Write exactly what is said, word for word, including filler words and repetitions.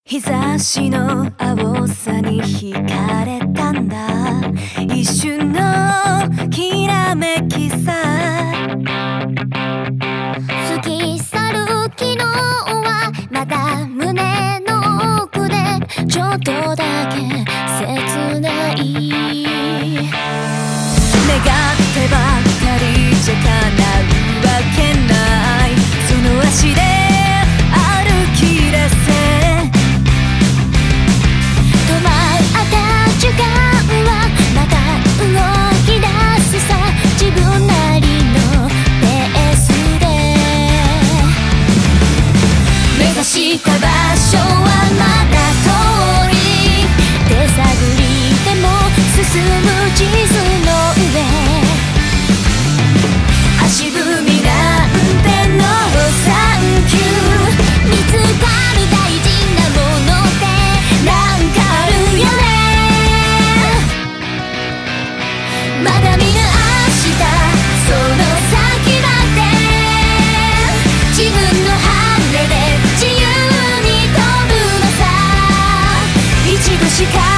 日差しの青さに惹かれたんだ、一瞬のきらめきさ。 過ぎ去る昨日はまだ胸の奥でちょっとだけ切ない。 願ってばかりじゃ叶うわけない、その足で歩き出せ。 止まった時間はまた動き出すさ、自分なりのペースで。目指した場所はまだ遠い、手探りでも進む地図の上。足踏みなんてノーサンキュー、見つかる大事なものってなんかあるよね。まだ見ぬ明日、その先まで自分の羽で自由に飛ぶのさ。一度しか